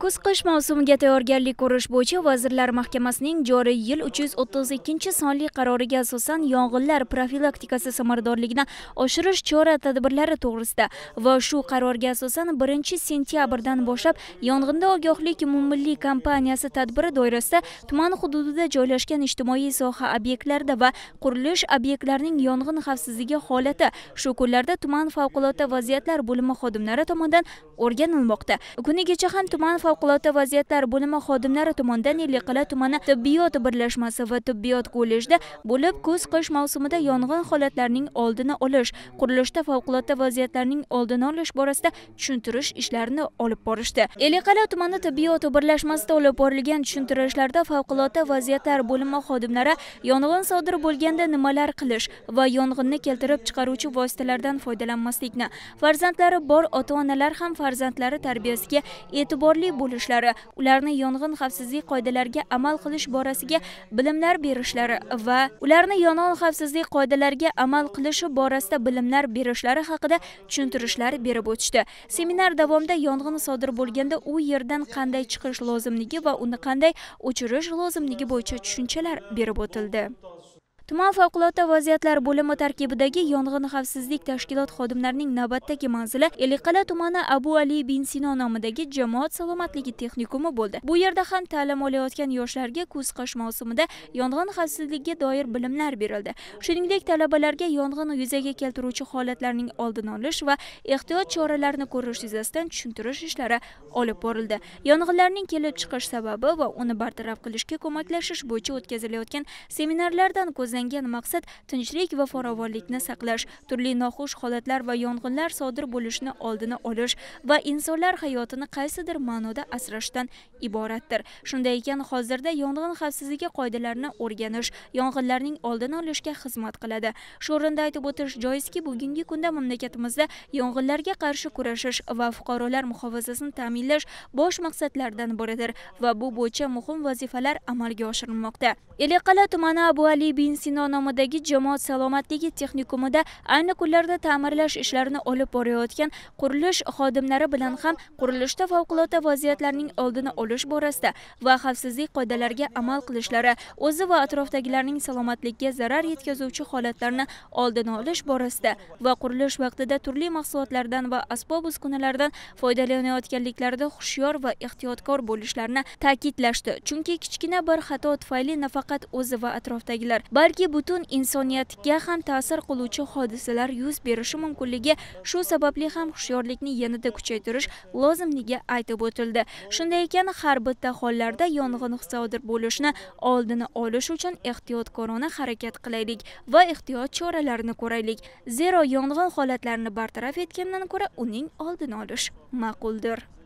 Kuz-qish mavsumiga tayyorgarlik ko'rish bo'yicha Vazirlar Mahkamasining joriy yil 332-sonli qaroriga asosan yong'inlar profilaktikasi samaradorligini oshirish chora-tadbirlari to'g'risida va shu qarorga asosan 1-sentyabrdan boshlab yong'inda ogohlik umummilliy kampaniyasi tadbiri doirasida tuman hududida joylashgan ijtimoiy soha obyektlarida va qurilish obyektlarining yong'in xavfsizligi holati shu kunlarda tuman favqulodda vaziyatlar bo'limi xodimlari tomonidan o'rganilmoqda. Kunigacha ham tuman favqulodda vaziyatlar bo'limi xodimlari tomonidan Ellikqal'a tumani tibbiyot birlashmasi va tibbiyot kollejida bo'lib kuz-qish mavsumida yong'in holatlarining oldini olish, qurilishda favqulodda vaziyatlarning oldini olish borasida tushuntirish ishlarini olib borishdi. Ellikqal'a tumani tibbiyot birlashmasida olib borilgan tushuntirishlarda favqulodda vaziyatlar bo'limi xodimlari yong'in sodir bo'lganda nimalar qilish va yong'inni keltirib chiqaruvchi vositalardan foydalanmaslikni, farzandlari bor ota-onalar ham farzandlari tarbiyasiga e'tiborli bo'lishlari, ularni yong'in xavfsizlik qoidalariga amal qilish borasiga bilimlar berishlari va ularni yong'in xavfsizlik qoidalariga amal qilishi borasida bilimlar berishlari haqida tushuntirishlar berib o'tishdi. Seminar davomida yong'in sodir bo'lganda u yerdan qanday chiqish lozimligi va uni qanday o'chirish lozimligi bo'yicha tushunchalar berib o'tildi. Tuman favqulodda vaziyatlar bo'limi tarkibidagi yong'in xavfsizlik tashkilot xodimlarining navbatdagi manzili Ellikqal'a tumani Abu Ali bin Sino nomidagi jamoat salomatligi texnikumi bo'ldi. Bu yerda ham ta'lim olayotgan yoshlarga kuz-qish mavsumida yong'in xavfsizligiga doir bilimlar berildi. Shuningdek, talabalarga yong'in yuzaga keltiruvchi holatlarning oldini olish va ehtiyot choralarini ko'rish yuzasidan tushuntirish ishlari olib borildi. Yong'inlarning kelib chiqish sababi va uni bartaraf qilishga ko'maklashish bo'yicha o'tkazilayotgan seminarlardan maqsad tinchlik va farovonlikni saqlash, turli noxush holatlar va yong'inlar sodir bo'lishini oldini olish va insonlar hayotini qaysidir ma'noda asrashdan iboratdir. Shunday ekan, hozirda yong'in xavfsizligi qoidalarini o'rganish yong'inlarning oldini olishga xizmat qiladi. Shu o'rinda aytib o'tish joizki, bugungi kunda mamlakatimizda yong'inlarga qarshi kurashish va fuqarolar muhofazasini ta'minlash bosh maqsadlardan biridir va bu bo'yicha muhim vazifalar amalga oshirilmoqda. Ellikqal'a tumani Abu Ali bin Sino nomidagi jamoat salomatligi texnikumida ayni kunlarda ta'mirlash ishlarini olib borayotgan qurilish xodimlari bilan ham qurilishda favqulodda vaziyatlarning oldini olish borasida va xavfsizlik qoidalariga amal qilishlari, o'zi va atrofdagilarning salomatligiga zarar yetkazuvchi holatlarni oldini olish borasida va qurilish vaqtida turli mahsulotlardan va asbob-uskunalardan foydalanayotganliklarida hushyor va ehtiyotkor bo'lishlarini ta'kidlashdi. Chunki kichkina bir xato tufayli nafaqat o'zi va atrofdagilar, balki butun insoniyatga ham ta'sir qiluvchi hodisalar yuz berishi mumkinligi, shu sababli ham hushyorlikni yanada kuchaytirish lozimligi aytib o'tildi. Shunday ekan, har bitta hollarda yong'in sodir bo'lishini oldini olish uchun ehtiyotkorona harakat qilaylik va ehtiyot choralarini ko'raylik. Zero yong'in holatlarini bartaraf etgandan ko'ra uning oldini olish ma'quldir.